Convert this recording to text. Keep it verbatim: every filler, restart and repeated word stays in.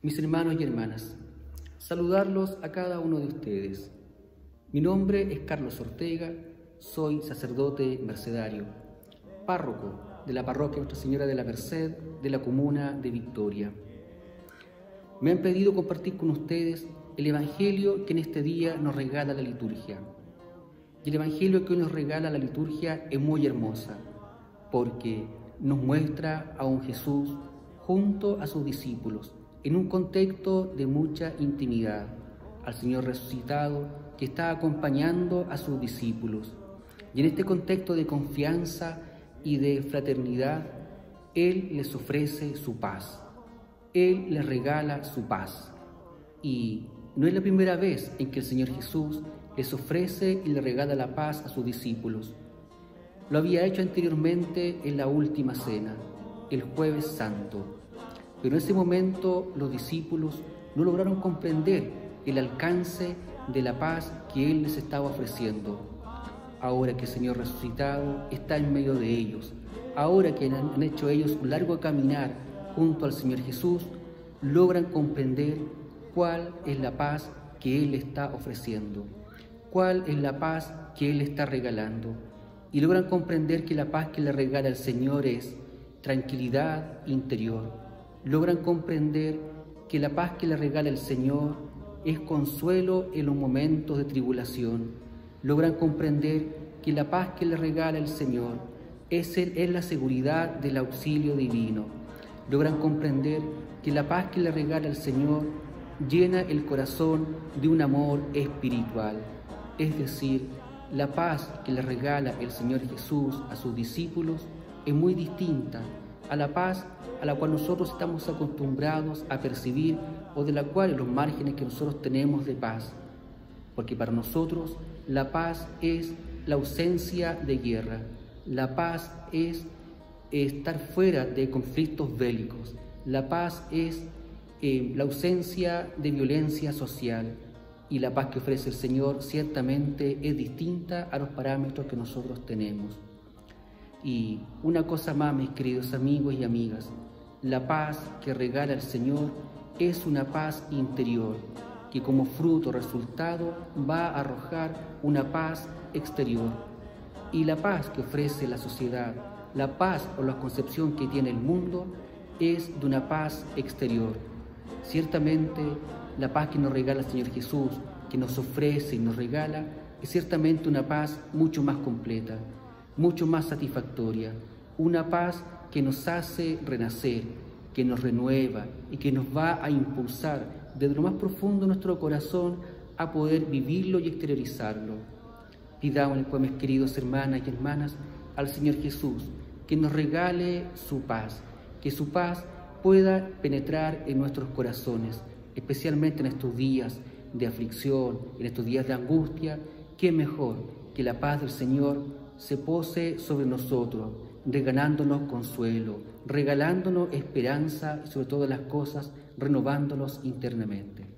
Mis hermanos y hermanas, saludarlos a cada uno de ustedes. Mi nombre es Carlos Ortega, soy sacerdote mercedario, párroco de la parroquia Nuestra Señora de la Merced de la comuna de Victoria. Me han pedido compartir con ustedes el Evangelio que en este día nos regala la liturgia. Y el Evangelio que hoy nos regala la liturgia es muy hermosa, porque nos muestra a un Jesús junto a sus discípulos, en un contexto de mucha intimidad, al Señor resucitado que está acompañando a sus discípulos. Y en este contexto de confianza y de fraternidad, Él les ofrece su paz. Él les regala su paz. Y no es la primera vez en que el Señor Jesús les ofrece y les regala la paz a sus discípulos. Lo había hecho anteriormente en la última cena, el Jueves Santo. Pero en ese momento los discípulos no lograron comprender el alcance de la paz que Él les estaba ofreciendo. Ahora que el Señor resucitado está en medio de ellos, ahora que han hecho ellos un largo caminar junto al Señor Jesús, logran comprender cuál es la paz que Él está ofreciendo, cuál es la paz que Él está regalando. Y logran comprender que la paz que le regala el Señor es tranquilidad interior. Logran comprender que la paz que le regala el Señor es consuelo en los momentos de tribulación. Logran comprender que la paz que le regala el Señor es, el, es la seguridad del auxilio divino. Logran comprender que la paz que le regala el Señor llena el corazón de un amor espiritual. Es decir, la paz que le regala el Señor Jesús a sus discípulos es muy distinta a la paz a la cual nosotros estamos acostumbrados a percibir o de la cual los márgenes que nosotros tenemos de paz. Porque para nosotros la paz es la ausencia de guerra, la paz es estar fuera de conflictos bélicos, la paz es eh, la ausencia de violencia social, y la paz que ofrece el Señor ciertamente es distinta a los parámetros que nosotros tenemos. Y una cosa más, mis queridos amigos y amigas, la paz que regala el Señor es una paz interior, que como fruto, resultado, va a arrojar una paz exterior. Y la paz que ofrece la sociedad, la paz o la concepción que tiene el mundo, es de una paz exterior. Ciertamente, la paz que nos regala el Señor Jesús, que nos ofrece y nos regala, es ciertamente una paz mucho más completa, mucho más satisfactoria, una paz que nos hace renacer, que nos renueva y que nos va a impulsar desde lo más profundo de nuestro corazón a poder vivirlo y exteriorizarlo. Pidamos, pues, mis queridos hermanas y hermanas, al Señor Jesús que nos regale su paz, que su paz pueda penetrar en nuestros corazones, especialmente en estos días de aflicción, en estos días de angustia. Qué mejor que la paz del Señor se pose sobre nosotros, regalándonos consuelo, regalándonos esperanza y sobre todas las cosas, renovándonos internamente.